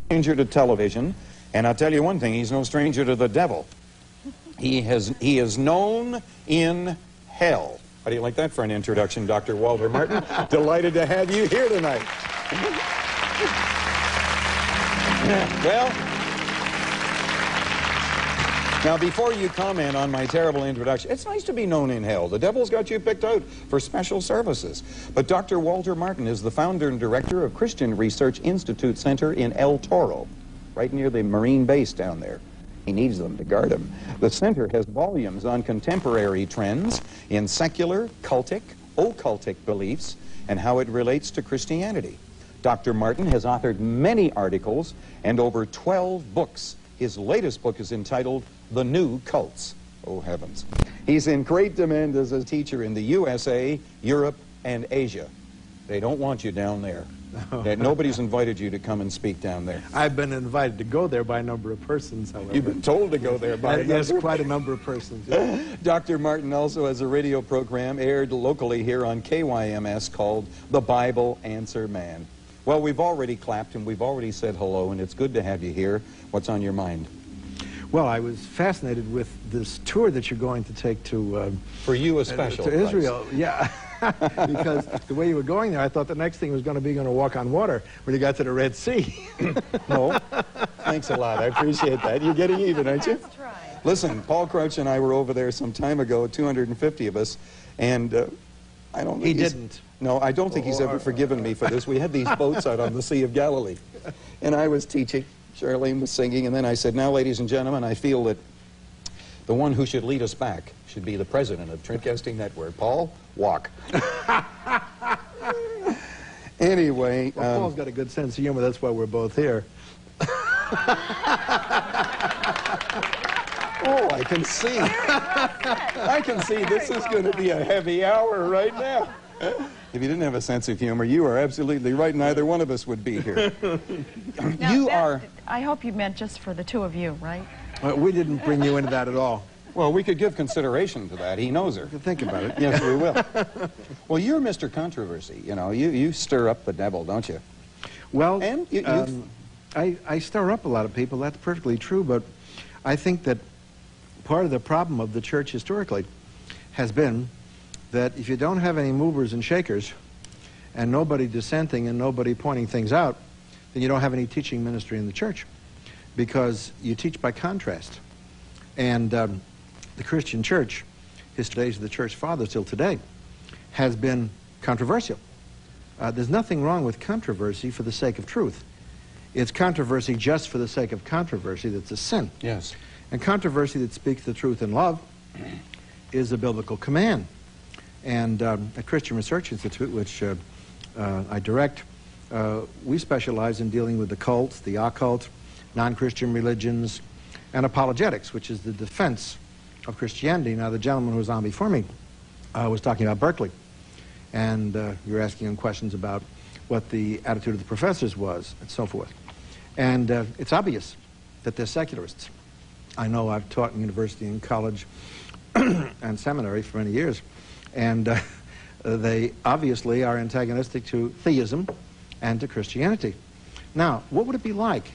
Stranger to television, and I'll tell you one thing, he's no stranger to the devil. He is known in hell. How do you like that for an introduction, Dr. Walter Martin? Delighted to have you here tonight. Well, now before you comment on my terrible introduction, it's nice to be known in hell. The devil's got you picked out for special services. But Dr. Walter Martin is the founder and director of Christian Research Institute Center in El Toro, right near the Marine base down there. He needs them to guard him. The center has volumes on contemporary trends in secular, cultic, occultic beliefs and how it relates to Christianity. Dr. Martin has authored many articles and over 12 books. His latest book is entitled The New Cults. Oh, heavens. He's in great demand as a teacher in the USA, Europe, and Asia. They don't want you down there. Nobody's invited you to come and speak down there. I've been invited to go there by a number of persons, however. You've been told to go there by yes, quite a number of persons. Yeah. Dr. Martin also has a radio program aired locally here on KYMS called The Bible Answer Man. Well, we've already clapped and we've already said hello, and it's good to have you here. What's on your mind? Well, I was fascinated with this tour that you're going to take to... For you, a special to Israel, yeah. Because the way you were going there, I thought the next thing was going to walk on water when you got to the Red Sea. No, thanks a lot. I appreciate that. You're getting even, aren't you? Listen, Paul Crouch and I were over there some time ago, 250 of us, and I don't think he didn't. No, I don't think he's ever forgiven me for this. We had these boats out on the Sea of Galilee, and I was teaching. Charlene was singing, and then I said, now, ladies and gentlemen, I feel that the one who should lead us back should be the president of Trendcasting Network. Paul, walk. Anyway. Well, Paul's got a good sense of humor. That's why we're both here. Oh, I can see. I can see this is going to be a heavy hour right now. If you didn't have a sense of humor, you are absolutely right. Neither one of us would be here. Now, you are... I hope you meant just for the two of you, right? We didn't bring you into that at all. Well, we could give consideration to that. He knows her. Think about it. Yes, we will. Well, you're Mr. Controversy. You know, you stir up the devil, don't you? Well, and I stir up a lot of people. That's perfectly true. But I think that part of the problem of the church historically has been that if you don't have any movers and shakers and nobody dissenting and nobody pointing things out, then you don't have any teaching ministry in the church, because you teach by contrast. And the Christian church, his days of the church fathers till today, has been controversial. There's nothing wrong with controversy for the sake of truth. It's controversy just for the sake of controversy that's a sin. Yes. And controversy that speaks the truth in love is a biblical command. And at Christian Research Institute, which I direct, we specialize in dealing with the cults, the occult, non-Christian religions, and apologetics, which is the defense of Christianity. Now, the gentleman who was on before me was talking about Berkeley, and you were asking him questions about what the attitude of the professors was, and so forth. And it's obvious that they're secularists. I know I've taught in university and college and seminary for many years, and they obviously are antagonistic to theism and to Christianity. Now, what would it be like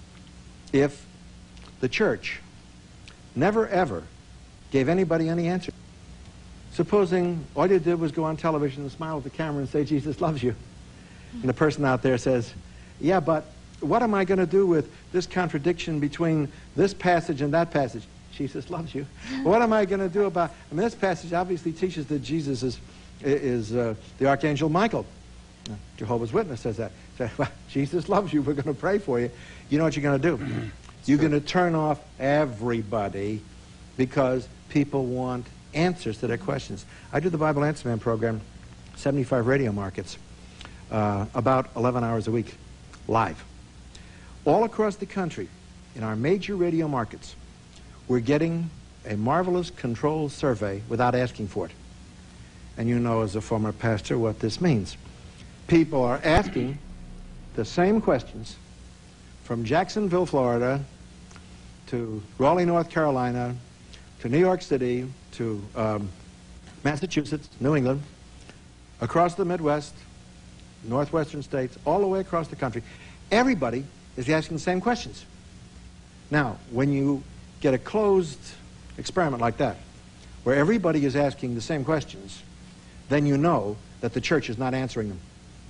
if the church never ever gave anybody any answer? Supposing all you did was go on television and smile at the camera and say, Jesus loves you. And the person out there says, yeah, but what am I going to do with this contradiction between this passage and that passage? Jesus loves you. What am I going to do about... I mean, this passage obviously teaches that Jesus is the Archangel Michael. Jehovah's Witness says that. Say, well, Jesus loves you. We're going to pray for you. You know what you're going to do? You're going to turn off everybody because people want answers to their questions. I do the Bible Answer Man program, 75 radio markets, about 11 hours a week, live. All across the country, in our major radio markets, we're getting a marvelous control survey without asking for it. And you know, as a former pastor, what this means. People are asking the same questions from Jacksonville, Florida, to Raleigh, North Carolina, to New York City, to Massachusetts, New England, across the Midwest, northwestern states, all the way across the country. Everybody is asking the same questions. Now, when you get a closed experiment like that, where everybody is asking the same questions, then you know that the church is not answering them.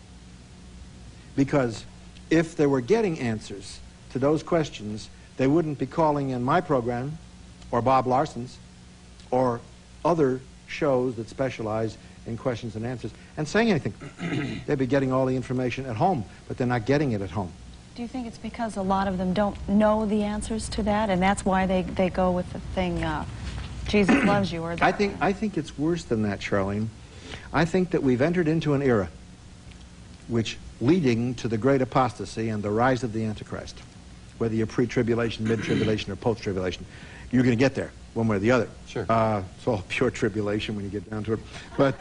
Because if they were getting answers to those questions, they wouldn't be calling in my program, or Bob Larson's, or other shows that specialize in questions and answers, and saying anything. They'd be getting all the information at home, but they're not getting it at home. Do you think it's because a lot of them don't know the answers to that, and that's why they go with the thing, Jesus loves you? Or I think it's worse than that, Charlene. I think that we've entered into an era which leading to the great apostasy and the rise of the Antichrist, whether you're pre-tribulation, mid-tribulation, or post-tribulation, you're going to get there one way or the other. Sure. It's all pure tribulation when you get down to it. But,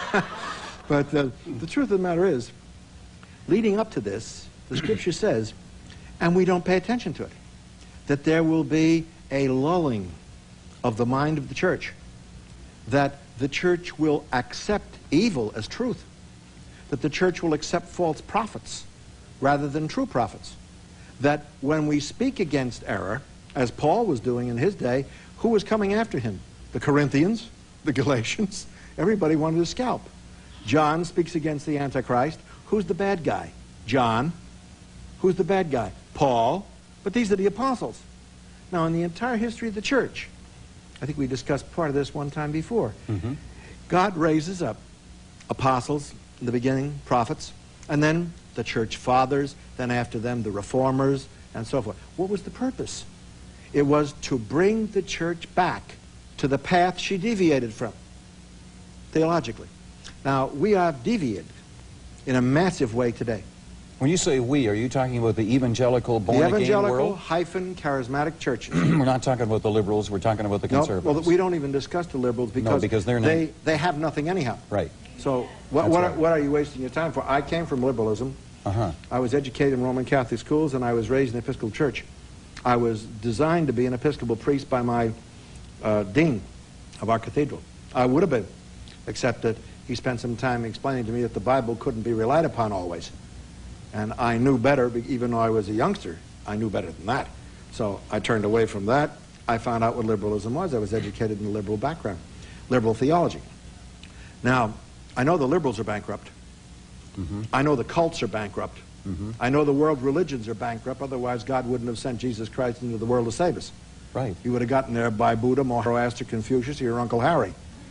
the truth of the matter is, leading up to this, the Scripture says, and we don't pay attention to it, that there will be a lulling of the mind of the church, that the church will accept evil as truth, that the church will accept false prophets rather than true prophets, that when we speak against error, as Paul was doing in his day, who was coming after him? The Corinthians, the Galatians, everybody wanted to scalp. John speaks against the Antichrist. Who's the bad guy? John. Who's the bad guy? Paul. But these are the apostles. Now, in the entire history of the church, I think we discussed part of this one time before, God raises up apostles in the beginning, prophets, and then the church fathers, then after them the reformers, and so forth. What was the purpose? It was to bring the church back to the path she deviated from, theologically. Now, we have deviated in a massive way today. When you say we, are you talking about the evangelical born-again world? The evangelical hyphen charismatic churches. We're not talking about the liberals, we're talking about the conservatives. No, well, we don't even discuss the liberals because they're not. They have nothing anyhow. Right. So what are you wasting your time for? I came from liberalism. I was educated in Roman Catholic schools, and I was raised in an Episcopal church. I was designed to be an Episcopal priest by my dean of our cathedral. I would have been, except that he spent some time explaining to me that the Bible couldn't be relied upon always. And I knew better, even though I was a youngster, I knew better than that. So I turned away from that. I found out what liberalism was. I was educated in a liberal background, liberal theology. Now, I know the liberals are bankrupt. I know the cults are bankrupt. I know the world religions are bankrupt, otherwise God wouldn't have sent Jesus Christ into the world to save us. Right. He would have gotten there by Buddha, Zoroaster, Confucius, or your Uncle Harry.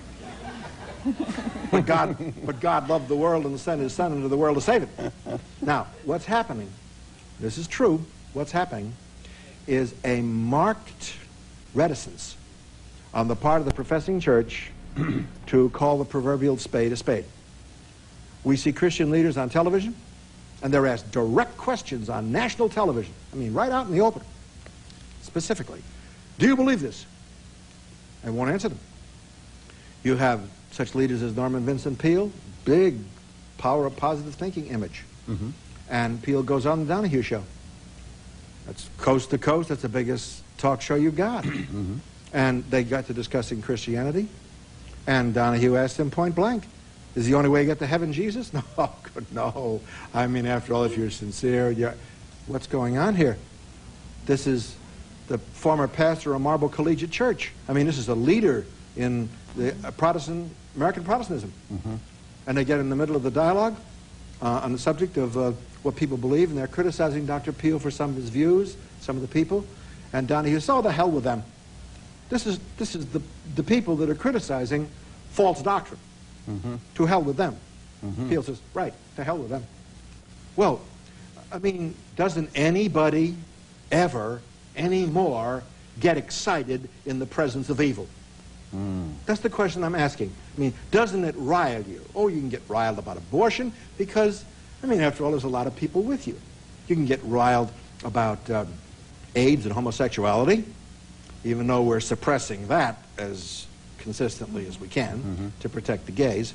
But God loved the world and sent his Son into the world to save it. Now, what's happening, this is true, what's happening is a marked reticence on the part of the professing church to call the proverbial spade a spade. We see Christian leaders on television, and they're asked direct questions on national television. I mean, right out in the open, specifically. Do you believe this? They won't answer them. You have such leaders as Norman Vincent Peale, big power of positive thinking image. And Peale goes on the Donahue Show. That's coast to coast. That's the biggest talk show you've got. And they got to discussing Christianity. And Donahue asked him point blank, is the only way you get to heaven Jesus? No, no. I mean, after all, if you're sincere, what's going on here? This is the former pastor of Marble Collegiate Church. I mean, this is a leader in the American Protestantism. And they get in the middle of the dialogue on the subject of what people believe, and they're criticizing Dr. Peale for some of his views, some of the people. And Donahue says, oh, the hell with them. This is the people that are criticizing false doctrine. To hell with them. Peale says, right, to hell with them. Well, I mean, doesn't anybody ever anymore get excited in the presence of evil? That's the question I'm asking. I mean, doesn't it rile you? Oh, you can get riled about abortion because, I mean, after all, there's a lot of people with you. You can get riled about AIDS and homosexuality, even though we're suppressing that as consistently as we can to protect the gays.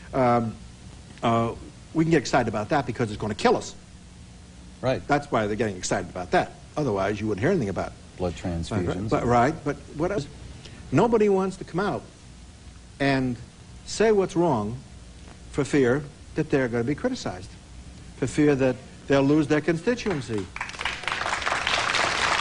We can get excited about that because it's going to kill us. Right. That's why they're getting excited about that. Otherwise, you wouldn't hear anything about it. Blood transfusions. But what else? Nobody wants to come out and say what's wrong for fear that they're going to be criticized, for fear that they'll lose their constituency.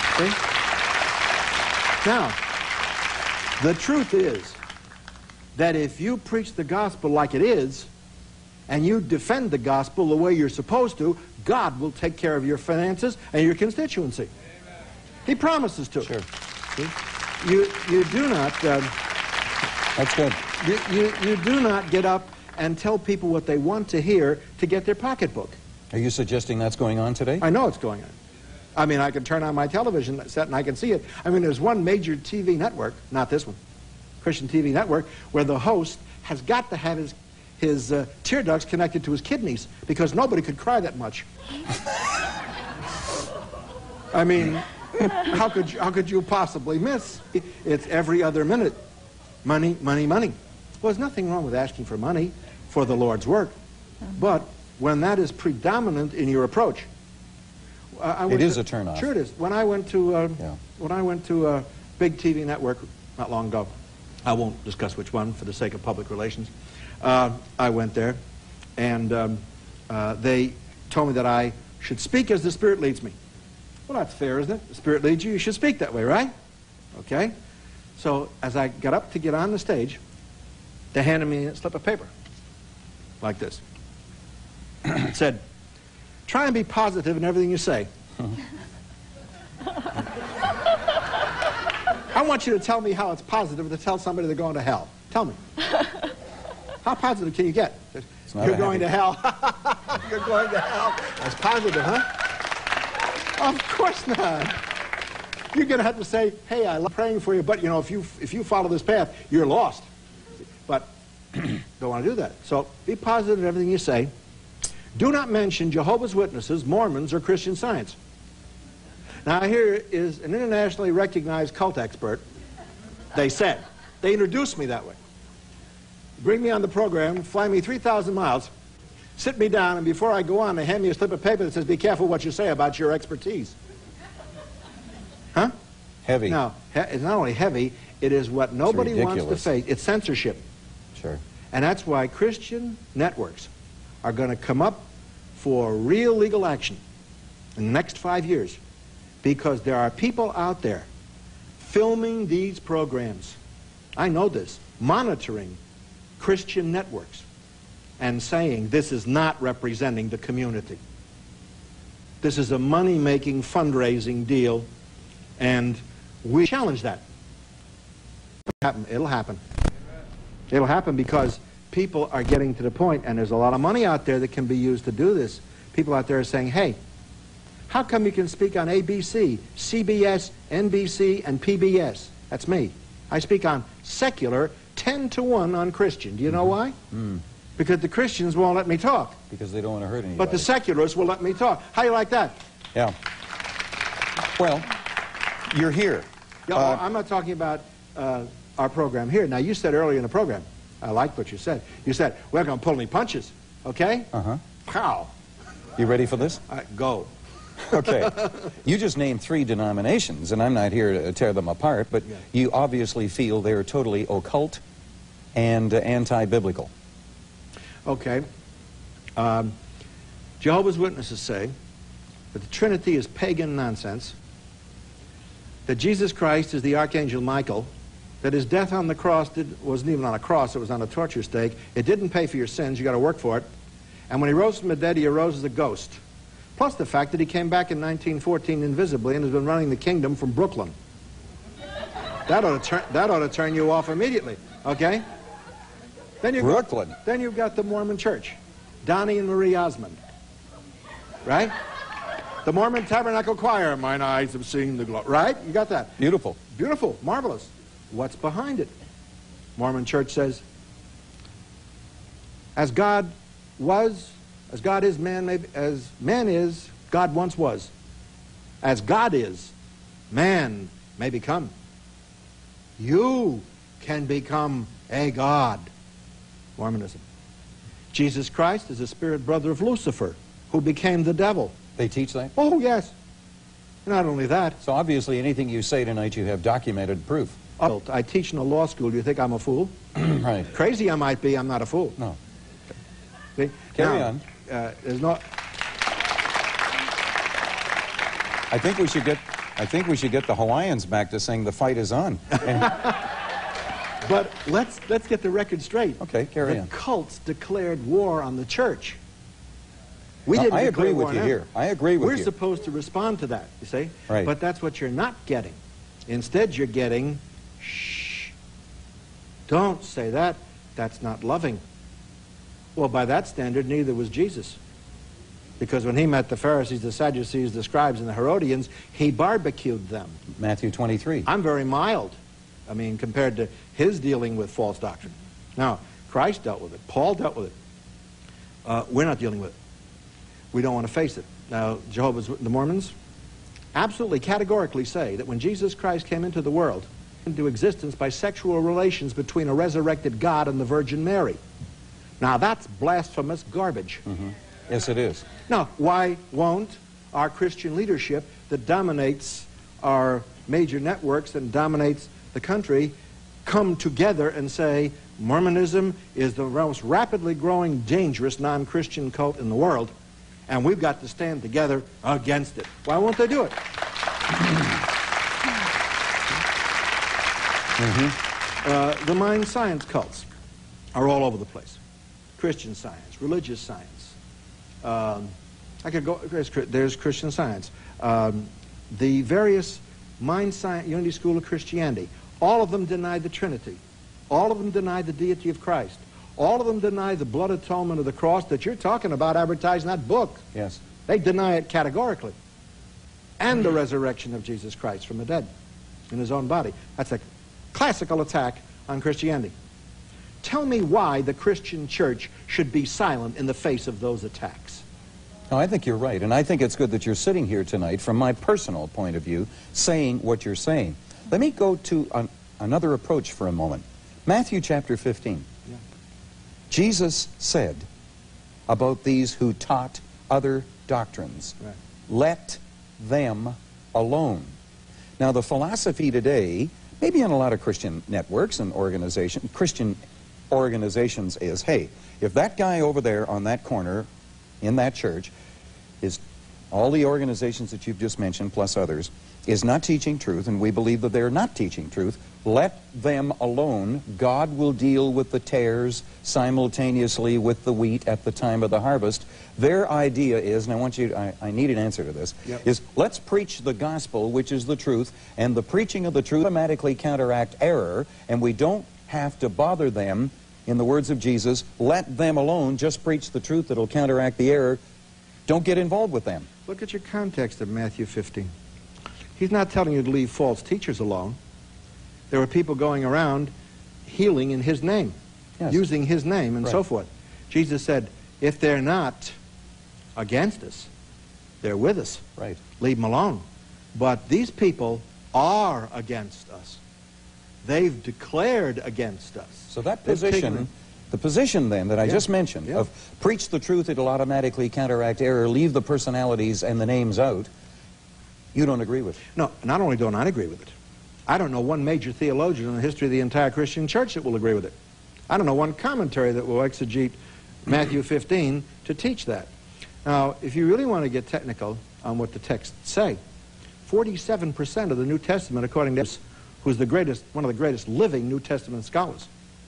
See? Now, the truth is that if you preach the gospel like it is, and you defend the gospel the way you're supposed to, God will take care of your finances and your constituency. Amen. He promises to. Sure. See? You do not... That's good. You do not get up and tell people what they want to hear to get their pocketbook. Are you suggesting that's going on today? I know it's going on. I mean, I can turn on my television set and I can see it. I mean, there's one major TV network, not this one, Christian TV network, where the host has got to have his tear ducts connected to his kidneys because nobody could cry that much. I mean, how could you possibly miss? It's every other minute. Money, money, money. Well, there's nothing wrong with asking for money for the Lord's work, but when that is predominant in your approach, it is a turnoff. Sure, it is. When I went to a big TV network not long ago, I won't discuss which one for the sake of public relations. I went there, and they told me that I should speak as the Spirit leads me. Well, that's fair, isn't it? The Spirit leads you, you should speak that way, right? Okay. So as I got up to get on the stage, they handed me a slip of paper like this. It said, "Try and be positive in everything you say." I want you to tell me how it's positive to tell somebody they're going to hell. Tell me. How positive can you get? You're going to hell. You're going to hell. That's positive, huh? Of course not. You're going to have to say, "Hey, I love praying for you, but you know, if you follow this path, you're lost." But don't want to do that. So be positive in everything you say. Do not mention Jehovah's Witnesses, Mormons, or Christian Science. Now here is an internationally recognized cult expert. They said. They introduced me that way. Bring me on the program, fly me 3,000 miles, sit me down, and before I go on, they hand me a slip of paper that says, "Be careful what you say about your expertise." Huh? Heavy. Now, it's not only heavy, it is what nobody wants to face. It's censorship. Sure. And that's why Christian networks are going to come up for real legal action in the next 5 years, because there are people out there filming these programs. I know this, monitoring Christian networks and saying this is not representing the community. This is a money-making fundraising deal, and we challenge that. It'll happen. It'll happen because people are getting to the point, and there's a lot of money out there that can be used to do this. People out there are saying, "Hey, how come you can speak on ABC, CBS, NBC, and PBS?" That's me. I speak on secular 10-to-1 on Christian. Do you know why? Because the Christians won't let me talk. Because they don't want to hurt anybody. But the secularists will let me talk. How do you like that? Yeah. Well, you're here. Yeah, well, I'm not talking about our program here. Now, you said earlier in the program, I liked what you said. You said, "We're going to pull any punches." Okay? Uh-huh. How? You ready for this? Go. Okay. You just named 3 denominations, and I'm not here to tear them apart, but you obviously feel they're totally occult and anti-biblical. Okay. Jehovah's Witnesses say that the Trinity is pagan nonsense, that Jesus Christ is the Archangel Michael, that his death on the cross wasn't even on a cross, it was on a torture stake. It didn't pay for your sins, you got to work for it. And when he rose from the dead, he arose as a ghost. Plus the fact that he came back in 1914 invisibly and has been running the kingdom from Brooklyn. That ought to turn you off immediately, okay? Then Brooklyn. Then you've got the Mormon Church, Donnie and Marie Osmond, right? The Mormon Tabernacle Choir, "Mine eyes have seen the glory," right? You got that? Beautiful. Beautiful, marvelous. What's behind it? Mormon Church says, as God was, as God is, as man is, God once was. As God is, man may become. You can become a God. Mormonism. Jesus Christ is the spirit brother of Lucifer, who became the devil. They teach that? Oh, yes. Not only that. So obviously anything you say tonight you have documented proof. I teach in a law school. Do you think I'm a fool? Right. Crazy I might be, I'm not a fool. No. See? Carry on. There's no... I think we should get I think we should get the Hawaiians back to saying the fight is on. But let's get the record straight. Okay, carry on. The cults declared war on the church. We didn't I declare agree war with you on here. them. I agree with you. We're supposed to respond to that, you see? Right. But that's what you're not getting. Instead, you're getting, shh, don't say that. That's not loving. Well, by that standard, neither was Jesus. Because when he met the Pharisees, the Sadducees, the scribes, and the Herodians, he barbecued them. Matthew 23. I'm very mild, I mean, compared to his dealing with false doctrine. Now, Christ dealt with it. Paul dealt with it. We're not dealing with it. We don't want to face it. Now, the Mormons absolutely categorically say that when Jesus Christ came into the world, into existence by sexual relations between a resurrected God and the Virgin Mary. Now, that's blasphemous garbage. Mm-hmm. Yes, it is. Now, why won't our Christian leadership that dominates our major networks and dominates the country come together and say Mormonism is the most rapidly growing, dangerous non-Christian cult in the world, and we've got to stand together against it? Why won't they do it? Mm-hmm. The mind science cults are all over the place. Christian Science, religious science. I could go, there's Christian Science. The various mind science, Unity School of Christianity, all of them deny the Trinity. All of them deny the deity of Christ. All of them deny the blood atonement of the cross that you're talking about advertising that book. Yes. They deny it categorically. And the resurrection of Jesus Christ from the dead in his own body. That's a classical attack on Christianity. Tell me why the Christian church should be silent in the face of those attacks. No, I think you're right, and I think it's good that you're sitting here tonight, from my personal point of view, saying what you're saying. Let me go to another approach for a moment. Matthew chapter 15. Yeah. Jesus said about these who taught other doctrines, Right. let them alone. Now, the philosophy today, maybe in a lot of Christian networks and Christian organizations is, hey, if that guy over there on that corner in that church is, all the organizations that you've just mentioned plus others, is not teaching truth, and we believe that they're not teaching truth, let them alone. God will deal with the tares simultaneously with the wheat at the time of the harvest. Their idea is, and I want you, I need an answer to this, Yep. is let's preach the gospel, which is the truth, and the preaching of the truth automatically counteract error, and we don't have to bother them. In the words of Jesus, let them alone, just preach the truth that'll counteract the error. Don't get involved with them. Look at your context of Matthew 15. He's not telling you to leave false teachers alone. There were people going around healing in his name, Yes. using his name and Right. so forth. Jesus said, if they're not against us, they're with us. Right. Leave them alone. But these people are against us. They've declared against us. So that They've taken position, the position then that I Yeah. just mentioned, Yeah. of preach the truth, it'll automatically counteract error, leave the personalities and the names out, you don't agree with. No, not only don't I agree with it, I don't know one major theologian in the history of the entire Christian church that will agree with it. I don't know one commentary that will exegete Matthew 15 to teach that. Now, if you really want to get technical on what the texts say, 47% of the New Testament, according to who's the greatest, one of the greatest living New Testament scholars,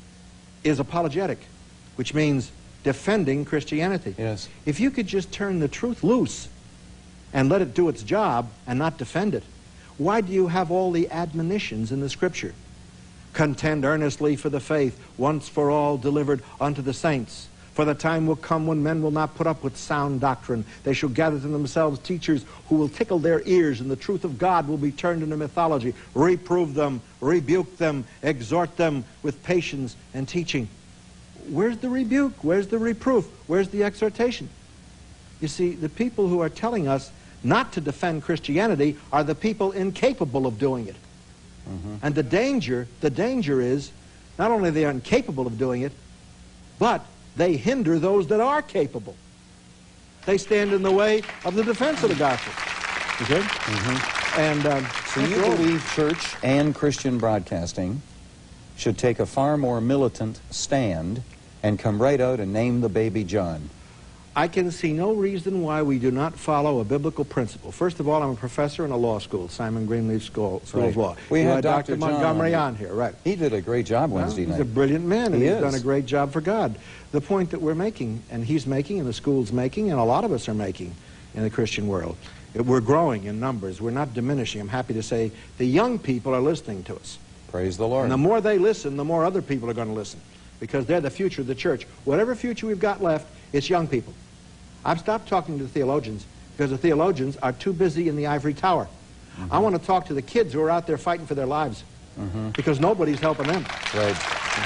is apologetic, which means defending Christianity. Yes. If you could just turn the truth loose and let it do its job and not defend it, why do you have all the admonitions in the Scripture? Contend earnestly for the faith, once for all delivered unto the saints. For the time will come when men will not put up with sound doctrine. They shall gather to themselves teachers who will tickle their ears, and the truth of God will be turned into mythology. Reprove them, rebuke them, exhort them with patience and teaching. Where's the rebuke? Where's the reproof? Where's the exhortation? You see, the people who are telling us not to defend Christianity are the people incapable of doing it. And the danger is, not only are they incapable of doing it, but they hinder those that are capable. They stand in the way of the defense of the gospel. Okay? And So you believe church and Christian broadcasting should take a far more militant stand and come right out and name the baby John? I can see no reason why we do not follow a biblical principle. First of all, I'm a professor in a law school, Simon Greenleaf School of Law. We you had Dr. Montgomery on here, right? He did a great job Wednesday night. He's a brilliant man, and He he's is. done a great job for God. The point that we're making, and he's making, and the school's making, and a lot of us are making in the Christian world, we're growing in numbers. We're not diminishing. I'm happy to say the young people are listening to us. Praise the Lord. And the more they listen, the more other people are going to listen, because they're the future of the church. Whatever future we've got left, it's young people. I've stopped talking to the theologians because the theologians are too busy in the ivory tower. I want to talk to the kids who are out there fighting for their lives, because nobody's helping them. Right.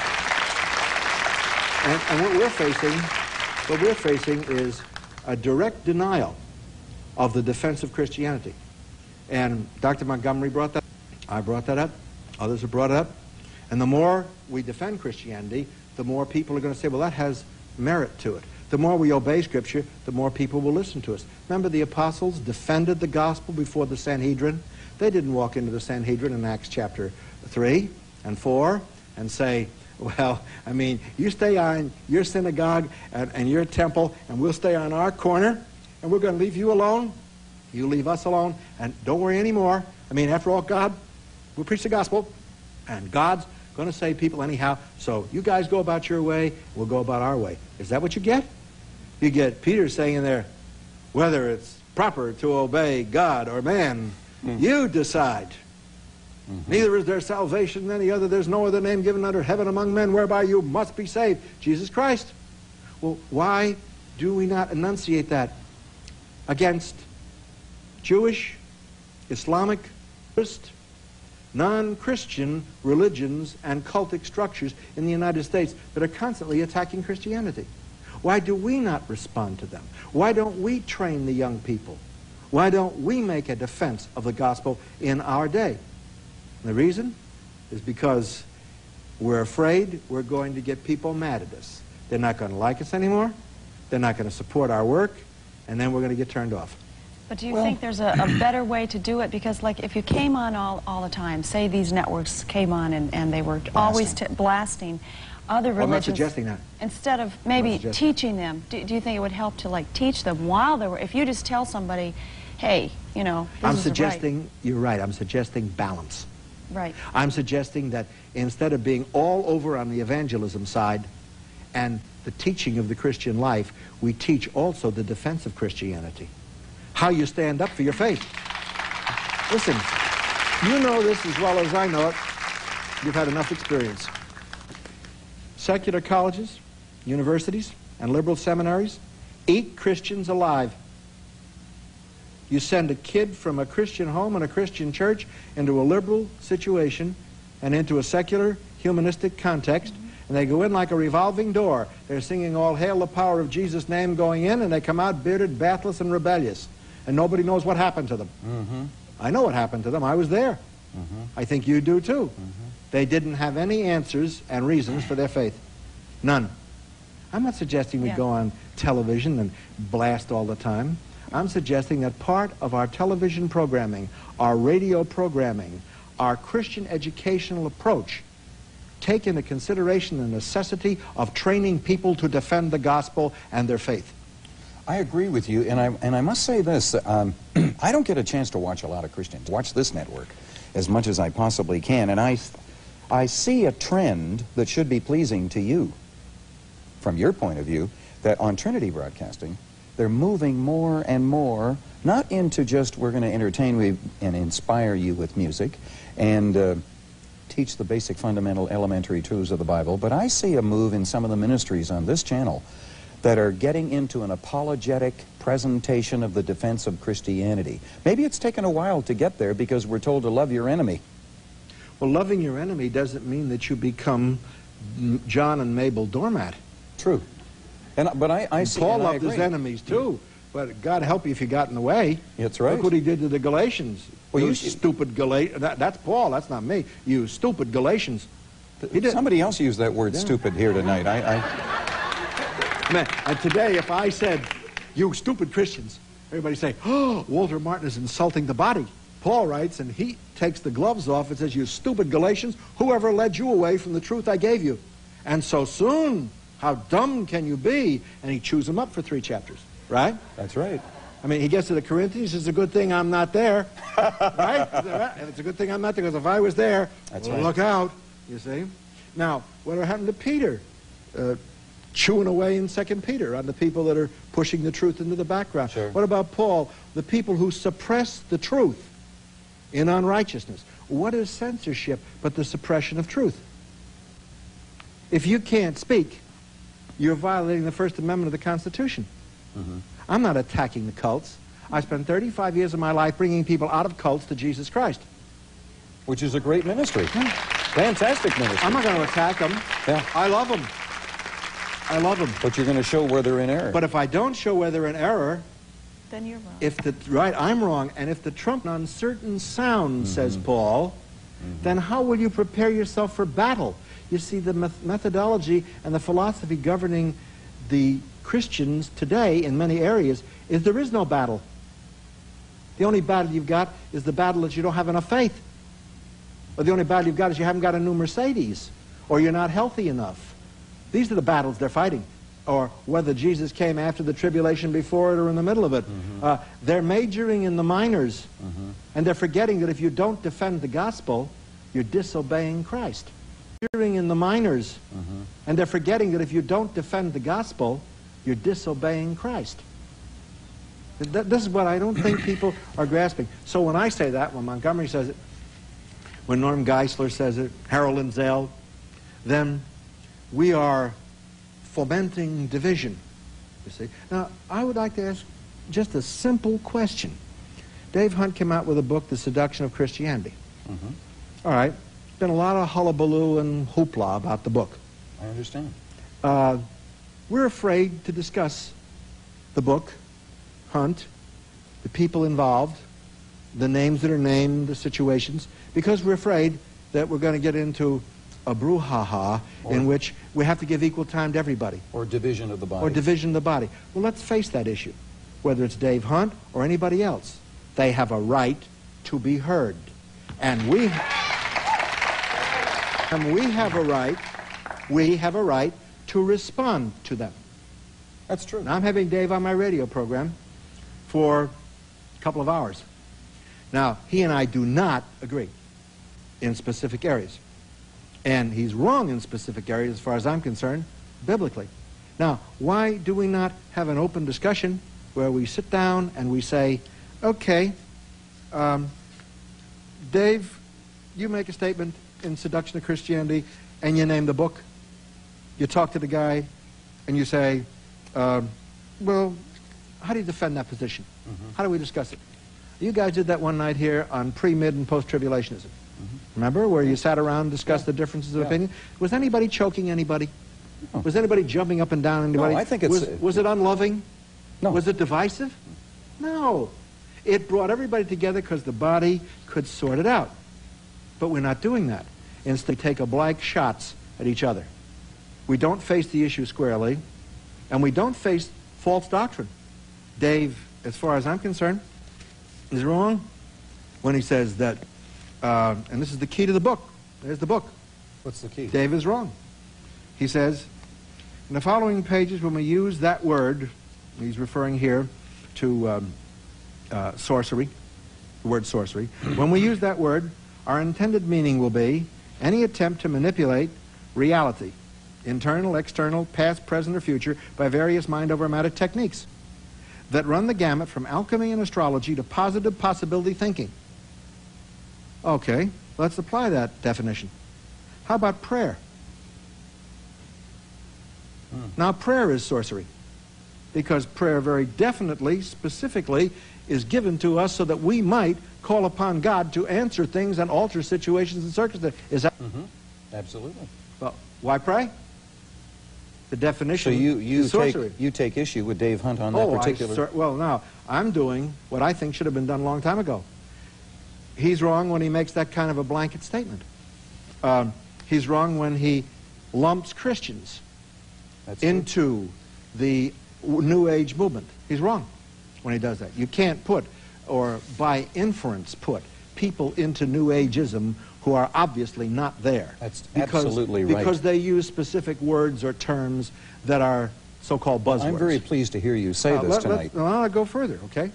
And what we're facing is a direct denial of the defense of Christianity. And Dr. Montgomery brought that up. I brought that up. Others have brought it up. And the more we defend Christianity, the more people are going to say, well, that has merit to it. The more we obey Scripture, the more people will listen to us. Remember, the apostles defended the gospel before the Sanhedrin. They didn't walk into the Sanhedrin in Acts chapter 3 and 4 and say, well, I mean, you stay on your synagogue and your temple, and we'll stay on our corner, and we're going to leave you alone. You leave us alone, and don't worry anymore. I mean, after all, God will preach the gospel, and God's going to save people anyhow, so you guys go about your way, we'll go about our way. Is that what you get? You get Peter saying in there, whether it's proper to obey God or man, you decide. Neither is there salvation in any other. There's no other name given under heaven among men whereby you must be saved. Jesus Christ. Well, why do we not enunciate that against Jewish, Islamic, non-Christian religions and cultic structures in the United States that are constantly attacking Christianity? Why do we not respond to them? Why don't we train the young people? Why don't we make a defense of the gospel in our day? And the reason is because we're afraid we're going to get people mad at us. They're not going to like us anymore. They're not going to support our work. And then we're going to get turned off. But do you think there's a better way to do it? Because, like, if you came on all the time, say these networks came on and they were always blasting other religions. I'm not suggesting that. Instead of maybe teaching them, do you think it would help to, like, teach them while they were, if you just tell somebody, hey, you know, this I'm is suggesting, you're right, I'm suggesting balance. Right. I'm suggesting that instead of being all over on the evangelism side and the teaching of the Christian life, we teach also the defense of Christianity. How you stand up for your faith. Listen, you know this as well as I know it. You've had enough experience. Secular colleges, universities, and liberal seminaries eat Christians alive. You send a kid from a Christian home and a Christian church into a liberal situation and into a secular, humanistic context, and they go in like a revolving door. They're singing All Hail the Power of Jesus' Name going in, and they come out bearded, bathless, and rebellious. And nobody knows what happened to them. I know what happened to them. I was there. I think you do too. They didn't have any answers and reasons for their faith. None. I'm not suggesting we go on television and blast all the time. I'm suggesting that part of our television programming, our radio programming, our Christian educational approach take into consideration the necessity of training people to defend the gospel and their faith. I agree with you, and I must say this. I don't get a chance to watch a lot of Christians. Watch this network as much as I possibly can, and I see a trend that should be pleasing to you, from your point of view, that on Trinity Broadcasting, they're moving more and more, not into just we're going to entertain you and inspire you with music and teach the basic fundamental elementary truths of the Bible, but I see a move in some of the ministries on this channel that are getting into an apologetic presentation of the defense of Christianity. Maybe it's taken a while to get there because we're told to love your enemy. Well, loving your enemy doesn't mean that you become John and Mabel Doormat. True. But I see, Paul loved his enemies too, but God help you if you got in the way. That's right. Look what he did to the Galatians. Well, you stupid Galatians. That's Paul, that's not me. You stupid Galatians. He did. Somebody else used that word stupid here tonight. Man, and today if I said, you stupid Christians, everybody say, oh, Walter Martin is insulting the body. Paul writes, and he takes the gloves off and says, you stupid Galatians, whoever led you away from the truth I gave you? And so soon How dumb can you be? And he chews them up for 3 chapters, right? That's right. I mean, he gets to the Corinthians, it's a good thing I'm not there, right? And it's a good thing I'm not there, because if I was there, That's well, right. look out, you see? Now, what happened to Peter? Chewing away in 2 Peter on the people that are pushing the truth into the background. Sure. What about Paul? The people who suppress the truth in unrighteousness. What is censorship but the suppression of truth? If you can't speak, you're violating the First Amendment of the Constitution. Mm-hmm. I'm not attacking the cults. I spent 35 years of my life bringing people out of cults to Jesus Christ. Which is a great ministry. Fantastic ministry. I'm not going to attack them. Yeah. I love them. I love them. But you're going to show where they're in error. But if I don't show where they're in error, Then you're wrong. if the right, I'm wrong, and if the trump uncertain sound, says Paul, then how will you prepare yourself for battle? You see, the methodology and the philosophy governing the Christians today in many areas is there is no battle. The only battle you've got is the battle that you don't have enough faith. Or the only battle you've got is you haven't got a new Mercedes, or you're not healthy enough. These are the battles they're fighting. Or whether Jesus came after the tribulation, before it, or in the middle of it. They're majoring in the minors, and they're forgetting that if you don't defend the gospel, you're disobeying Christ. Majoring in the minors, and they're forgetting that if you don't defend the gospel, you're disobeying Christ. This is what I don't think people are grasping. So when I say that, when Montgomery says it, when Norm Geisler says it, Harold Lindsay, then we are fomenting division, you see. Now, I would like to ask just a simple question. Dave Hunt came out with a book, The Seduction of Christianity. All right. Been a lot of hullabaloo and hoopla about the book. I understand. We're afraid to discuss the book, Hunt, the people involved, the names that are named, the situations, because we're afraid that we're going to get into a brouhaha in which we have to give equal time to everybody. Or division of the body. Or division of the body. Well, let's face that issue. Whether it's Dave Hunt or anybody else, they have a right to be heard. And we have a right to respond to them. That's true. Now, I'm having Dave on my radio program for a couple of hours. Now, he and I do not agree in specific areas. And he's wrong in specific areas, as far as I'm concerned, biblically. Now, why do we not have an open discussion where we sit down and we say, okay, Dave, you make a statement in Seduction of Christianity, and you name the book. You talk to the guy, and you say, well, how do you defend that position? How do we discuss it? You guys did that one night here on pre-, mid, and post-tribulationism. Remember, where you sat around and discussed the differences of opinion? Was anybody choking anybody? No. Was anybody jumping up and down on anybody? No, I think it's... Was it unloving? No. Was it divisive? No. It brought everybody together because the body could sort it out. But we're not doing that. Instead, we take blank shots at each other. We don't face the issue squarely, and we don't face false doctrine. Dave, as far as I'm concerned, is wrong when he says that, and this is the key to the book. There's the book. What's the key? Dave is wrong. He says, in the following pages, when we use that word, he's referring here to sorcery, the word sorcery. When we use that word, our intended meaning will be any attempt to manipulate reality, internal, external, past, present, or future, by various mind-over-matter techniques that run the gamut from alchemy and astrology to positive possibility thinking. Okay, let's apply that definition. How about prayer? Now, prayer is sorcery, because prayer very definitely, specifically, is given to us so that we might call upon God to answer things and alter situations and circumstances. Is that? Absolutely. Well, why pray? The definition So you is sorcery. take issue with Dave Hunt on that particular... Well, now, I'm doing what I think should have been done a long time ago. He's wrong when he makes that kind of a blanket statement. He's wrong when he lumps Christians into the New Age movement. He's wrong when he does that. You can't put, or by inference put, people into New Ageism who are obviously not there. That's absolutely right. Because they use specific words or terms that are so-called buzzwords. I'm very pleased to hear you say this tonight. I'll go further, okay?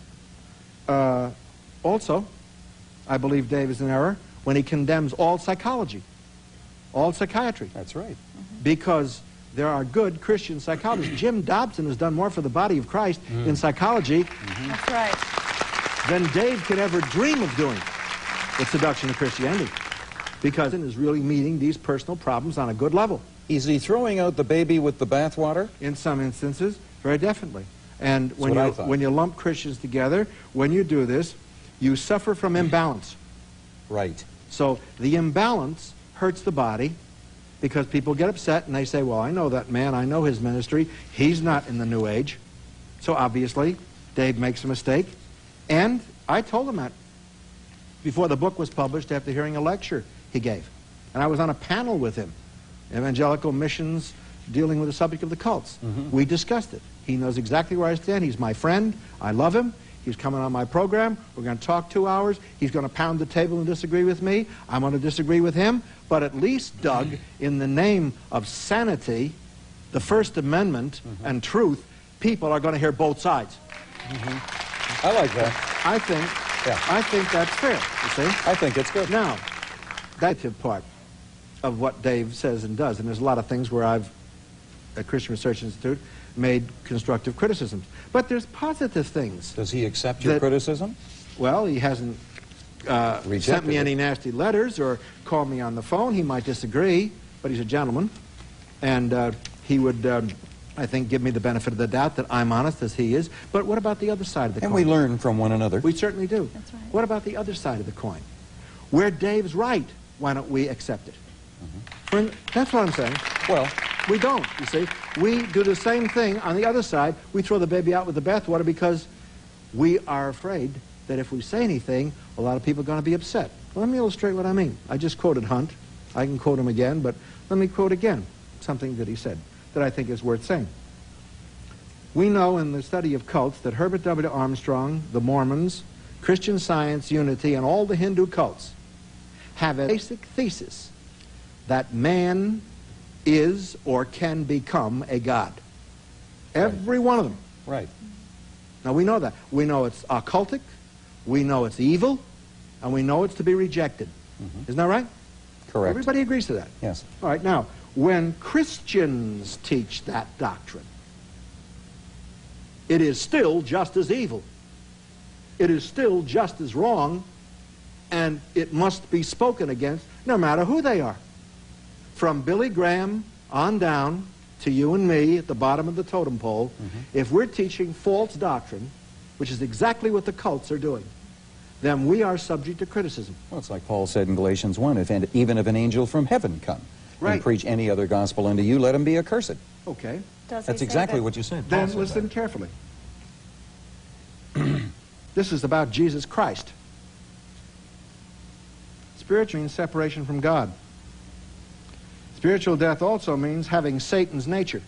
Also, I believe Dave is in error when he condemns all psychology, all psychiatry. That's right. Because there are good Christian psychologists. Jim Dobson has done more for the body of Christ in psychology That's right. than Dave could ever dream of doing with Seduction of Christianity. Because it is really meeting these personal problems on a good level. Is he throwing out the baby with the bathwater? In some instances, very definitely. And when you lump Christians together, when you do this, you suffer from imbalance. Right. So the imbalance hurts the body because people get upset and they say, well, I know that man, I know his ministry, he's not in the New Age. So obviously, Dave makes a mistake. And I told him that before the book was published after hearing a lecture he gave. And I was on a panel with him, Evangelical Missions dealing with the subject of the cults. We discussed it. He knows exactly where I stand. He's my friend. I love him. He's coming on my program. We're going to talk 2 hours. He's going to pound the table and disagree with me. I'm going to disagree with him. But at least, Doug, in the name of sanity, the First Amendment, and truth, people are going to hear both sides. I like that. I think that's fair, you see? I think it's good. Now, that's the part of what Dave says and does. And there's a lot of things where I've, at Christian Research Institute, made constructive criticisms. But there's positive things. Does he accept your criticism? Well, he hasn't sent me any nasty letters or called me on the phone. He might disagree, but he's a gentleman. And he would, I think, give me the benefit of the doubt that I'm honest as he is. But what about the other side of the coin? And we learn from one another. We certainly do. That's right. What about the other side of the coin? Where Dave's right, why don't we accept it? That's what I'm saying. Well, we don't, you see. We do the same thing on the other side. We throw the baby out with the bathwater because we are afraid that if we say anything, a lot of people are going to be upset. Well, let me illustrate what I mean. I just quoted Hunt. I can quote him again, but let me quote again something that he said that I think is worth saying. We know in the study of cults that Herbert W. Armstrong, the Mormons, Christian Science, Unity, and all the Hindu cults have a basic thesis that man is or can become a god. Every one of them. right. Now we know that. We know it's occultic, we know it's evil, and we know it's to be rejected. Isn't that right? Correct. Everybody agrees to that. Yes. All right, now, when Christians teach that doctrine, it is still just as evil. It is still just as wrong, and it must be spoken against no matter who they are. From Billy Graham on down to you and me at the bottom of the totem pole, if we're teaching false doctrine, which is exactly what the cults are doing, then we are subject to criticism. Well, it's like Paul said in Galatians 1, even if an angel from heaven come and preach any other gospel unto you, let him be accursed. Okay. That's exactly what you said. Then listen carefully. This is about Jesus Christ. Spiritual means separation from God. Spiritual death also means having Satan's nature.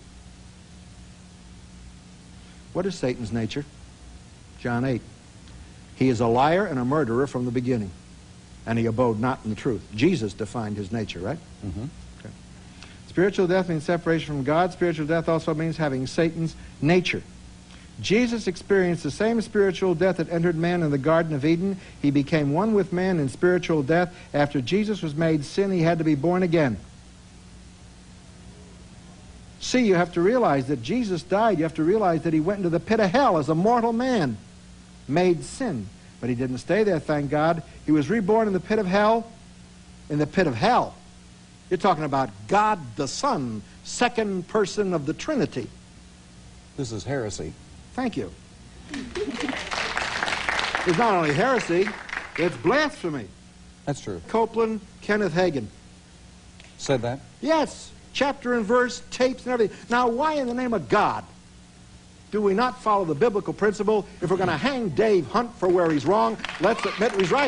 What is Satan's nature? John 8. He is a liar and a murderer from the beginning, and he abode not in the truth. Jesus defined his nature, right? Okay. Spiritual death means separation from God. Spiritual death also means having Satan's nature. Jesus experienced the same spiritual death that entered man in the Garden of Eden. He became one with man in spiritual death. After Jesus was made sin, he had to be born again. See, you have to realize that Jesus died. You have to realize that he went into the pit of hell as a mortal man, made sin. But he didn't stay there, thank God. He was reborn in the pit of hell. In the pit of hell. You're talking about God the Son, second person of the Trinity. This is heresy. Thank you. It's not only heresy, it's blasphemy. That's true. Copeland, Kenneth Hagin. Said that? Yes. Chapter and verse, tapes and everything. Now, why in the name of God do we not follow the biblical principle? If we're going to hang Dave Hunt for where he's wrong, let's admit he's right.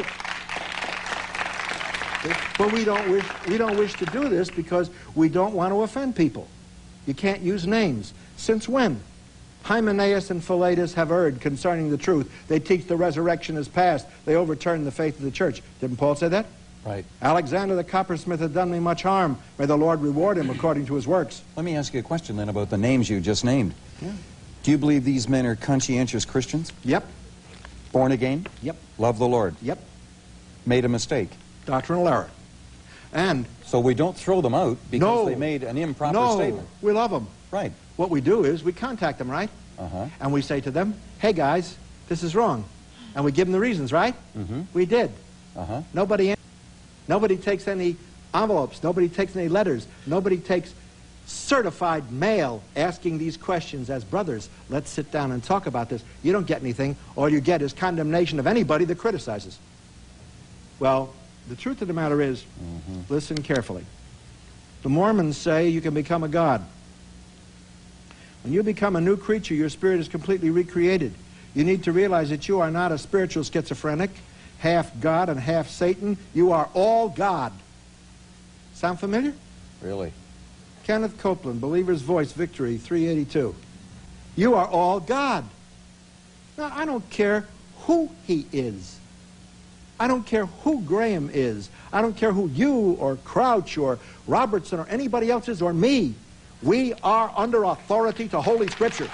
But we don't wish to do this because we don't want to offend people. You can't use names. Since when? Hymenaeus and Philetus have erred concerning the truth. They teach the resurrection is past. They overturn the faith of the church. Didn't Paul say that? Right. Alexander the coppersmith had done me much harm. May the Lord reward him according to his works. Let me ask you a question then about the names you just named. Yeah. Do you believe these men are conscientious Christians? Yep. Born again? Yep. Love the Lord? Yep. Made a mistake? Doctrinal error. And So we don't throw them out because No. they made an improper no, statement. we love them. Right. What we do is we contact them, right? Uh-huh. And we say to them, hey guys, this is wrong. And we give them the reasons, right? Mm-hmm. We did. Uh-huh. Nobody takes any envelopes. Nobody takes any letters. Nobody takes certified mail asking these questions as brothers. Let's sit down and talk about this. You don't get anything. All you get is condemnation of anybody that criticizes. Well, the truth of the matter is, listen carefully. The Mormons say you can become a god. When you become a new creature, your spirit is completely recreated. You need to realize that you are not a spiritual schizophrenic, half God and half Satan. You are all God. Sound familiar? Really? Kenneth Copeland, Believer's Voice, Victory, 382. You are all God. Now, I don't care who he is. I don't care who Graham is. I don't care who you or Crouch or Robertson or anybody else is or me. We are under authority to Holy Scripture.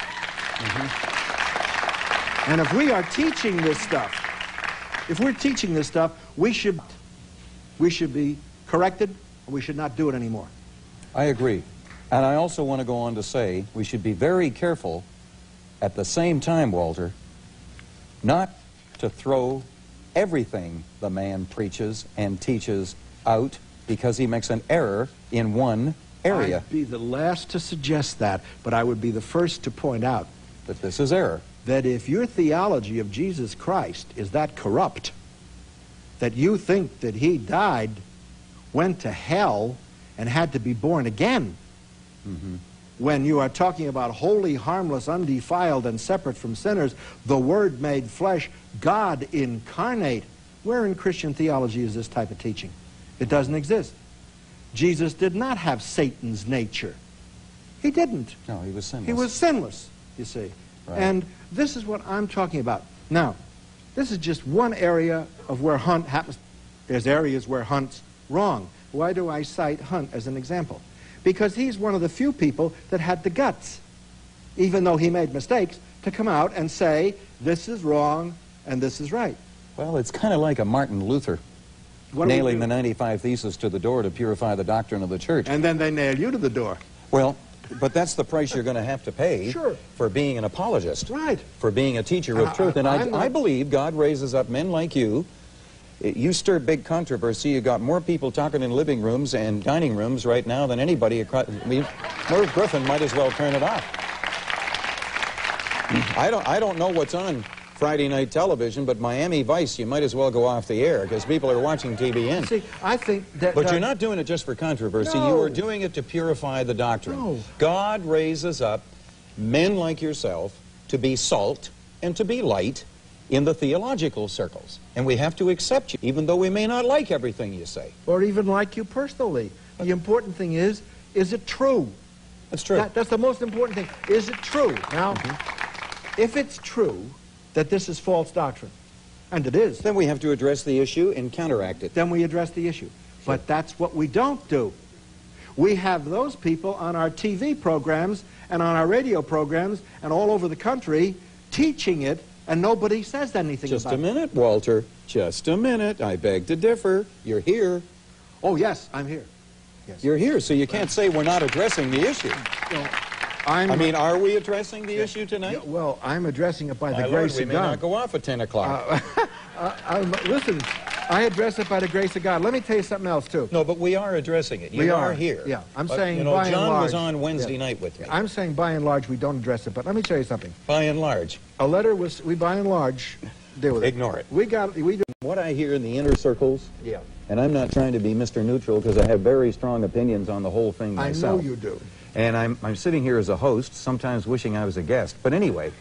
And if we are teaching this stuff, if we're teaching this stuff, we should be corrected, and we should not do it anymore. I agree. And I also want to go on to say we should be very careful at the same time, Walter, not to throw everything the man preaches and teaches out because he makes an error in one area. I'd be the last to suggest that, but I would be the first to point out That this is error. that if your theology of Jesus Christ is that corrupt, that you think that he died, went to hell, and had to be born again, when you are talking about holy, harmless, undefiled, and separate from sinners, the Word made flesh, God incarnate, where in Christian theology is this type of teaching? It doesn't exist. Jesus did not have Satan's nature. He didn't. No, he was sinless. He was sinless, you see. Right. And this is what I'm talking about. Now, this is just one area of where Hunt happens. There's areas where Hunt's wrong. Why do I cite Hunt as an example? Because he's one of the few people that had the guts, even though he made mistakes, to come out and say, this is wrong and this is right. Well, it's kind of like a Martin Luther What do we nailing do? the 95 Theses to the door to purify the doctrine of the church. And then they nail you to the door. Well, but that's the price you're going to have to pay Sure. for being an apologist, Right. for being a teacher of truth. And I'm not- I believe God raises up men like you. You stirred big controversy. You got more people talking in living rooms and dining rooms right now than anybody across. I mean, Merv Griffin might as well turn it off. I don't know what's on Friday night television, but Miami Vice, you might as well go off the air because people are watching TBN. See, I think that... But you're not doing it just for controversy. No. You are doing it to purify the doctrine. No. God raises up men like yourself to be salt and to be light in the theological circles. And we have to accept you, even though we may not like everything you say. Or even like you personally. The important thing is it true? That's true. That's the most important thing. Is it true? Now, if it's true that this is false doctrine, and it is, Then we have to address the issue and counteract it. then we address the issue. But that's what we don't do. We have those people on our TV programs and on our radio programs and all over the country teaching it, and nobody says anything Just about a minute, Walter. Just a minute. I beg to differ. You're here. it. Oh, yes, I'm here. Yes. You're here, so you can't say we're not addressing the issue. Well, I mean, are we addressing the issue tonight? Yeah, well, I'm addressing it by My the Lord, grace we of may God. not go off at 10 o'clock. Listen, I address it by the grace of God. Let me tell you something else, too. No, but we are addressing it. We You are. here. Yeah, I'm But, saying you know, by and John was large- on Wednesday yeah. night with me. I'm saying by and large we don't address it, but let me tell you something. By and large, A letter was, we by and large deal with it. Ignore it. We do. what I hear in the inner circles, Yeah. and I'm not trying to be Mr. Neutral because I have very strong opinions on the whole thing I myself. know you do. And I'm sitting here as a host, sometimes wishing I was a guest. But anyway,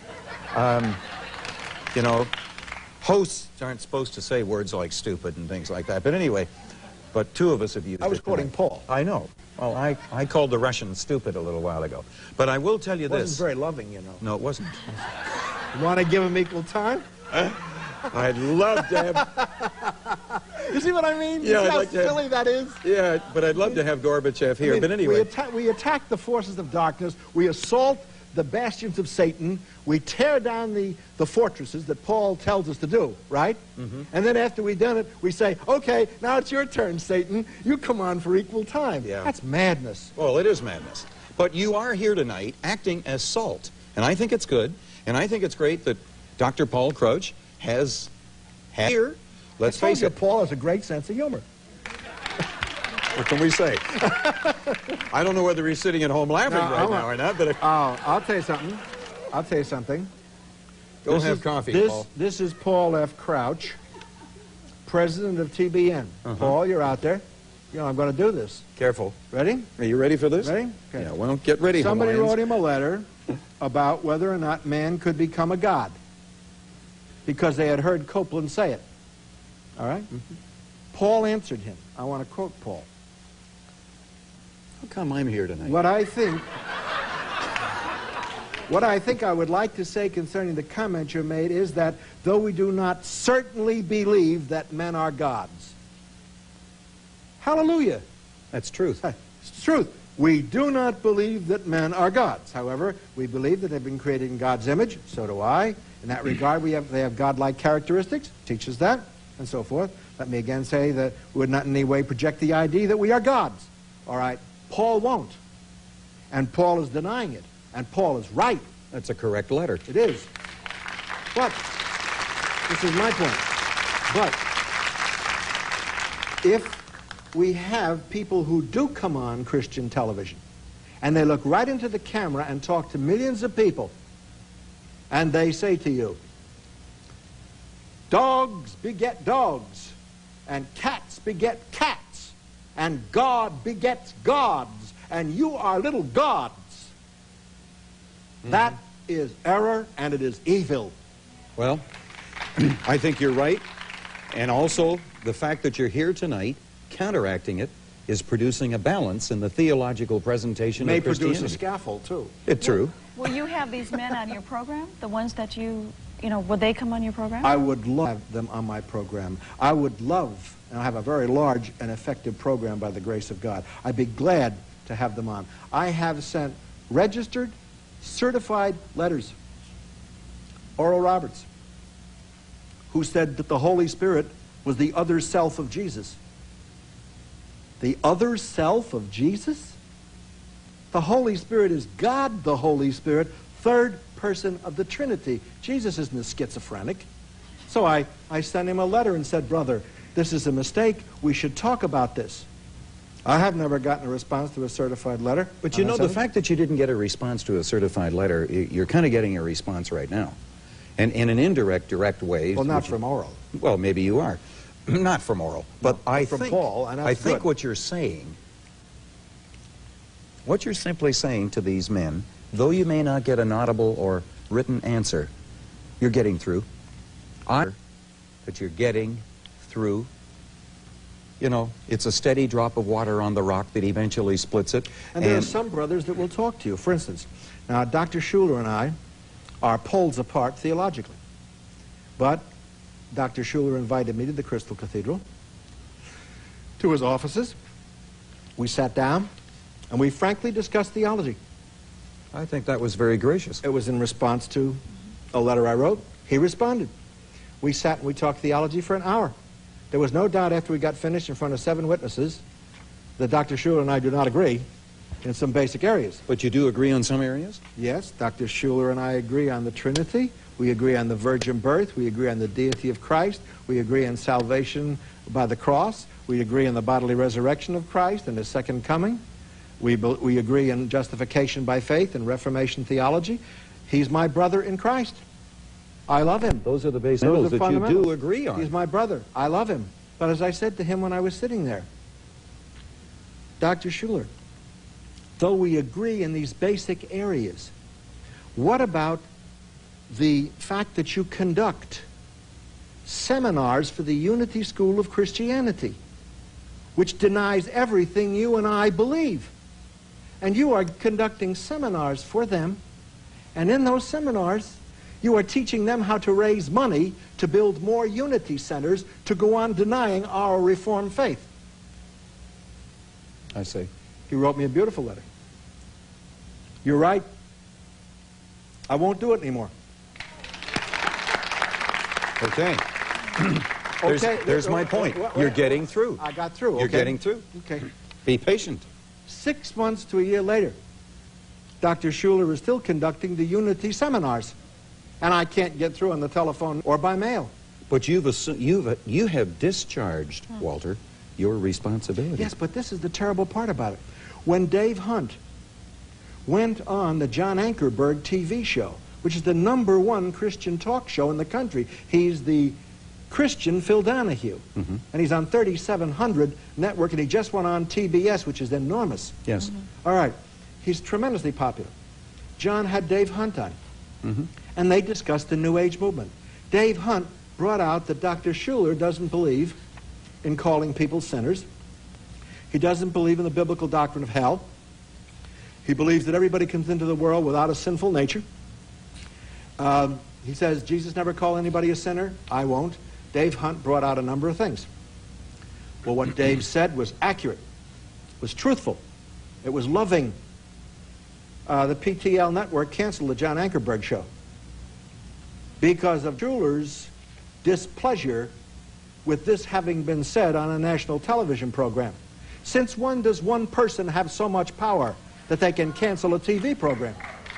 you know, hosts aren't supposed to say words like stupid and things like that. But anyway, but two of us have used it. I was quoting tonight. Paul. I know. Well, I called the Russians stupid a little while ago. But I will tell you It wasn't this. very loving, you know. No, it wasn't. You want to give them equal time? I'd love to have... You see what I mean? Yeah, You see I'd how like to have- silly that is? Yeah, but I'd love to have Gorbachev here. I mean, But anyway... we attack the forces of darkness. We assault the bastions of Satan. We tear down the fortresses that Paul tells us to do, right? Mm-hmm. And then after we've done it, we say, okay, now it's your turn, Satan. You come on for equal time. Yeah. That's madness. Well, it is madness. But you are here tonight acting as salt. And I think it's good. And I think it's great that Dr. Paul Crouch has here. Let's I told face you, it. Paul has a great sense of humor. What can we say? I don't know whether he's sitting at home laughing right now or not, but Oh, I'll tell you something. I'll tell you something. go This have is- coffee, this, Paul. This is Paul F. Crouch, president of TBN. Paul, you're out there. You know, I'm going to do this. Careful. Ready? Are you ready for this? Ready? Okay. Yeah, well, get ready, Somebody Hawaiians. wrote him a letter about whether or not man could become a god because they had heard Copeland say it. All right? Paul answered him. I want to quote Paul. How come I'm here tonight? What I think I would like to say concerning the comment you made is that though we do not certainly believe that men are gods, hallelujah, That's truth. it's truth. We do not believe that men are gods. However, we believe that they've been created in God's image. So do I. In that regard, they have godlike characteristics. Teaches that, and so forth. Let me again say that we would not in any way project the idea that we are gods. All right? Paul won't. And Paul is denying it. And Paul is right. That's a correct letter. It is. But, this is my point. But, if we have people who do come on Christian television, and they look right into the camera and talk to millions of people, and they say to you, dogs beget dogs, and cats beget cats, and God begets gods, and you are little gods. That is error, and it is evil. Well, I think you're right. And also, the fact that you're here tonight, counteracting it, is producing a balance in the theological presentation May of Christianity. produce a scaffold, too. It's true. Will you have these men on your program? The ones that you know, would they come on your program? I would love them on my program. I would love, and I have a very large and effective program by the grace of God. I'd be glad to have them on. I have sent registered, certified letters. Oral Roberts, who said that the Holy Spirit was the other self of Jesus. The other self of Jesus? The Holy Spirit is God, the Holy Spirit, third person of the Trinity. Jesus isn't a schizophrenic. So I sent him a letter and said, brother, this is a mistake. We should talk about this. I have never gotten a response to a certified letter. But you know, the fact that you didn't get a response to a certified letter, you're kind of getting a response right now. And in an indirect, direct way. Well, not which- from oral. Well, maybe you are. Not from oral. But I from think, Paul, and that's I think good. what you're saying, what you're simply saying to these men, though you may not get an audible or written answer, you're getting through. That you're getting through. You know, it's a steady drop of water on the rock that eventually splits it. And there are some brothers that will talk to you. For instance, now Dr. Schuller and I are poles apart theologically. But Dr. Schuller invited me to the Crystal Cathedral, to his offices. We sat down, and we frankly discussed theology. I think that was very gracious. It was in response to a letter I wrote. He responded. We sat and we talked theology for an hour. There was no doubt after we got finished in front of 7 witnesses that Dr. Schuller and I do not agree in some basic areas. But you do agree on some areas? Yes, Dr. Schuller and I agree on the Trinity. We agree on the virgin birth. We agree on the deity of Christ. We agree on salvation by the cross. We agree on the bodily resurrection of Christ and his second coming. We agree on justification by faith and Reformation theology. He's my brother in Christ. I love him. Those are the basic Those that are you fundamentals. do agree on. He's my brother. I love him. But as I said to him when I was sitting there, Dr. Schuller, though we agree in these basic areas, what about the fact that you conduct seminars for the Unity School of Christianity? which denies everything you and I believe. And you are conducting seminars for them, and in those seminars, you are teaching them how to raise money to build more unity centers to go on denying our Reformed faith. I see. He wrote me a beautiful letter. You're right. I won't do it anymore. Okay. Okay. There's my point. You're getting through. I got through. You're okay? getting through. Okay. Be patient. 6 months to a year later, Dr. Schuller is still conducting the Unity seminars, and I can't get through on the telephone or by mail. But you have discharged, Walter, your responsibility. Yes, but this is the terrible part about it. When Dave Hunt went on the John Ankerberg TV show, which is the #1 Christian talk show in the country, he's the Christian Phil Donahue, and he's on 3700 network, and he just went on TBS, which is enormous. Yes. All right. He's tremendously popular. John had Dave Hunt on, and they discussed the New Age movement. Dave Hunt brought out that Dr. Schuller doesn't believe in calling people sinners. He doesn't believe in the biblical doctrine of hell. He believes that everybody comes into the world without a sinful nature. He says, Jesus never called anybody a sinner. I won't. Dave Hunt brought out a number of things. Well, what Dave said was accurate, was truthful. It was loving. The PTL network canceled the John Ankerberg show because of Schuller's displeasure with this having been said on a national television program. Since when does one person have so much power that they can cancel a TV program?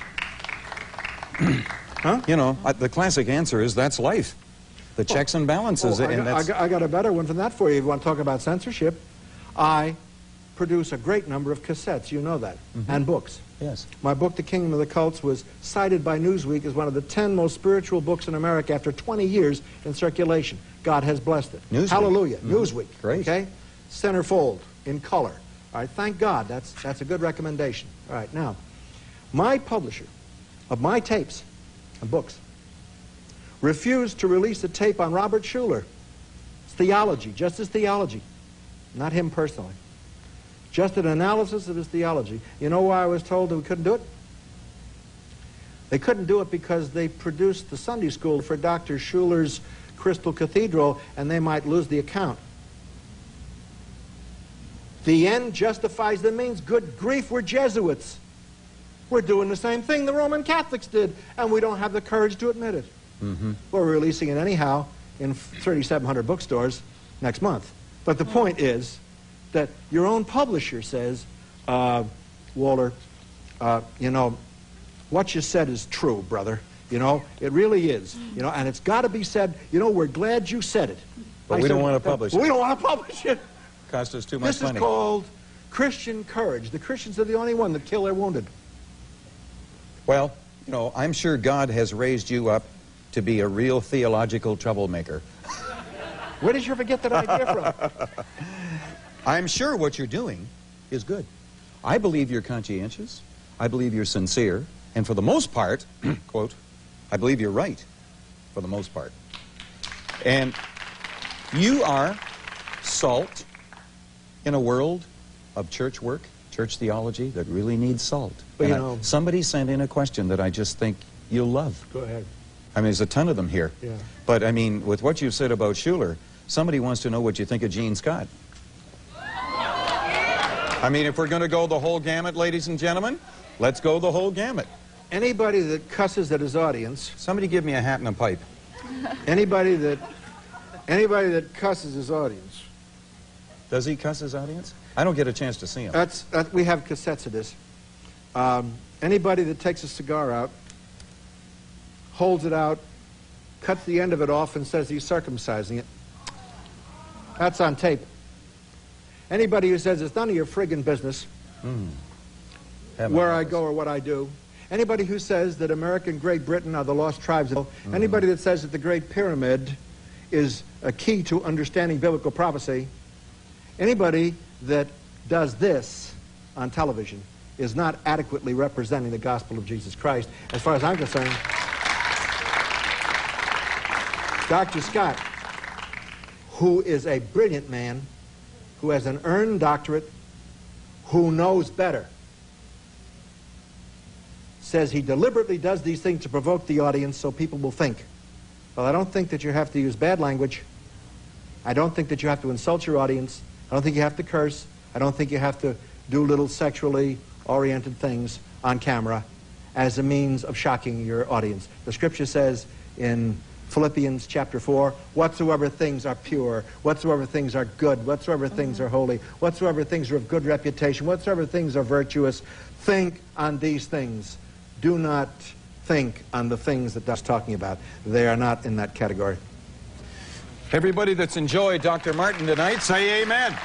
Huh? You know, the classic answer is that's life. The checks and balances. I got a better one than that for you if you want to talk about censorship. I produce a great number of cassettes, you know that, and books. Yes. My book, The Kingdom of the Cults, was cited by Newsweek as one of the 10 most spiritual books in America after 20 years in circulation. God has blessed it. Newsweek. Hallelujah. Newsweek. Great. Okay? Centerfold, in color. All right, thank God. That's a good recommendation. All right, now, my publisher of my tapes and books refused to release a tape on Robert Schuller. It's theology, just his theology. Not him personally. Just an analysis of his theology. You know why I was told that we couldn't do it? They couldn't do it because they produced the Sunday school for Dr. Schuller's Crystal Cathedral, and they might lose the account. The end justifies the means. Good grief, we're Jesuits. We're doing the same thing the Roman Catholics did, and we don't have the courage to admit it. We're releasing it anyhow in 3,700 bookstores next month. But the point is that your own publisher says, Walter, you know, what you said is true, brother. You know, it really is. You know, and it's got to be said. You know, we're glad you said it. But we don't want to publish it. We don't want to publish it. Cost us too much money. This is called Christian courage. The Christians are the only one that kill their wounded. Well, you know, I'm sure God has raised you up to be a real theological troublemaker. Where did you ever get that idea from? I'm sure what you're doing is good. I believe you're conscientious. I believe you're sincere. And for the most part, quote, I believe you're right for the most part. And you are salt in a world of church work, church theology that really needs salt. But you know, somebody sent in a question that I just think you'll love. Go ahead. I mean, there's a ton of them here. Yeah. But, I mean, with what you said about Schuller, somebody wants to know what you think of Gene Scott. I mean, if we're going to go the whole gamut, ladies and gentlemen, let's go the whole gamut. Anybody that cusses at his audience... Somebody give me a hat and a pipe. Anybody that cusses his audience... Does he cuss his audience? I don't get a chance to see him. We have cassettes of this. Anybody that takes a cigar out, holds it out, cuts the end of it off and says he's circumcising it. That's on tape. Anybody who says it's none of your friggin' business where I go or what I do. Anybody who says that America and Great Britain are the lost tribes. Anybody that says that the Great Pyramid is a key to understanding biblical prophecy. Anybody that does this on television is not adequately representing the gospel of Jesus Christ, as far as I'm concerned. Dr. Scott, who is a brilliant man, who has an earned doctorate, who knows better, says he deliberately does these things to provoke the audience so people will think. Well, I don't think that you have to use bad language. I don't think that you have to insult your audience. I don't think you have to curse. I don't think you have to do little sexually oriented things on camera as a means of shocking your audience. The scripture says in Philippians chapter 4, whatsoever things are pure, whatsoever things are good, whatsoever things are holy, whatsoever things are of good reputation, whatsoever things are virtuous, think on these things. Do not think on the things that that's talking about. They are not in that category. Everybody that's enjoyed Dr. Martin tonight, say amen.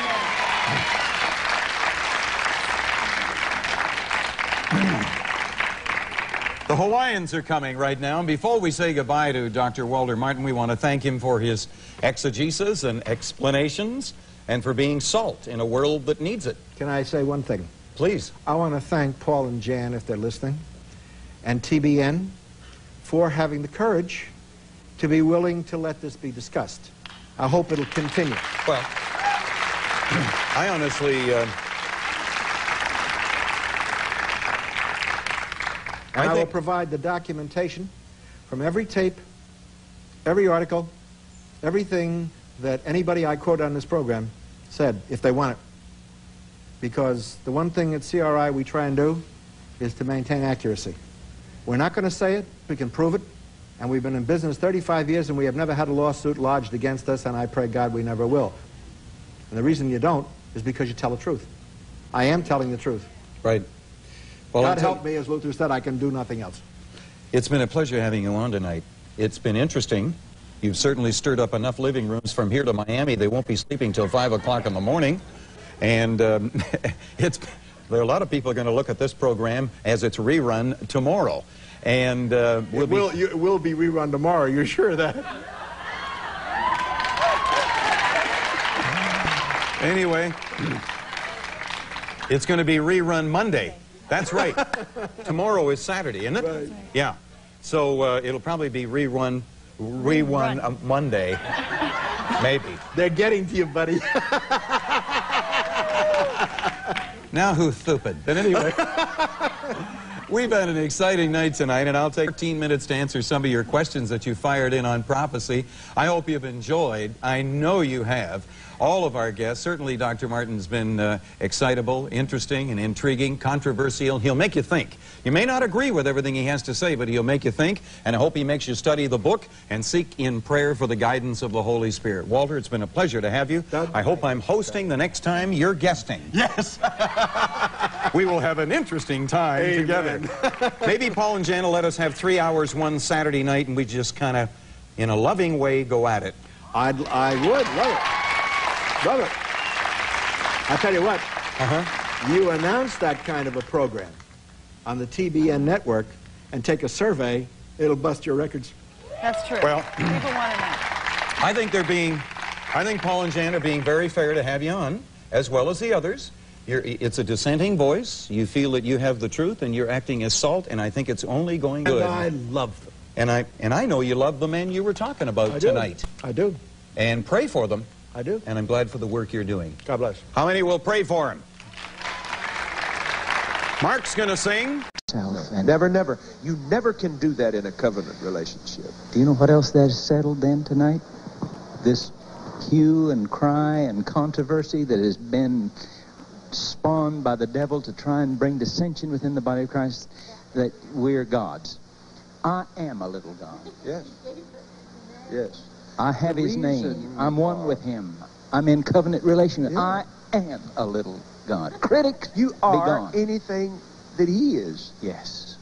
The Hawaiians are coming right now. And before we say goodbye to Dr. Walter Martin, we want to thank him for his exegesis and explanations and for being salt in a world that needs it. Can I say one thing? Please. I want to thank Paul and Jan, if they're listening, and TBN for having the courage to be willing to let this be discussed. I hope it'll continue. Well, I honestly... I will provide the documentation from every tape, every article, everything that anybody I quote on this program said, if they want it. Because the one thing at CRI we try and do is to maintain accuracy. We're not going to say it, we can prove it, and we've been in business 35 years and we have never had a lawsuit lodged against us, and I pray God we never will. And the reason you don't is because you tell the truth. I am telling the truth. Right. Well, God help me, as Luther said, I can do nothing else. It's been a pleasure having you on tonight. It's been interesting. You've certainly stirred up enough living rooms from here to Miami. They won't be sleeping till 5 o'clock in the morning. And there are a lot of people going to look at this program as it's rerun tomorrow. And it will be rerun tomorrow. You're sure of that? Anyway, it's going to be rerun Monday. That's right. Tomorrow is Saturday, isn't it? Right. Yeah. So it'll probably be rerun Monday. Maybe. They're getting to you, buddy. Now who's stupid? But anyway, we've had an exciting night tonight, and I'll take 15 minutes to answer some of your questions that you fired in on prophecy. I hope you've enjoyed. I know you have. All of our guests, certainly Dr. Martin's been excitable, interesting, and intriguing, controversial. He'll make you think. You may not agree with everything he has to say, but he'll make you think, and I hope he makes you study the book and seek in prayer for the guidance of the Holy Spirit. Walter, it's been a pleasure to have you. I hope I'm hosting the next time you're guesting. Yes. We will have an interesting time together. Maybe Paul and Jan will let us have 3 hours one Saturday night, and we just kind of, in a loving way, go at it. I would love it. Love it. I tell you what, you announce that kind of a program on the TBN network and take a survey, it'll bust your records. That's true. Well, people want to know. I think Paul and Jan are being very fair to have you on, as well as the others. It's a dissenting voice. You feel that you have the truth, and you're acting as salt, and I think it's only going good. And I love them. And I know you love the men you were talking about tonight. I do. And pray for them. I do. And I'm glad for the work you're doing. God bless. How many will pray for him? Mark's going to sing. Never. You never can do that in a covenant relationship. Do you know what else that is settled then tonight? This hue and cry and controversy that has been spawned by the devil to try and bring dissension within the body of Christ, that we're gods. I am a little God. Yes. Yes. I have his name. I'm one with him. I'm in covenant relationship. Yeah. I am a little God. Critics, you are anything that he is. Yes.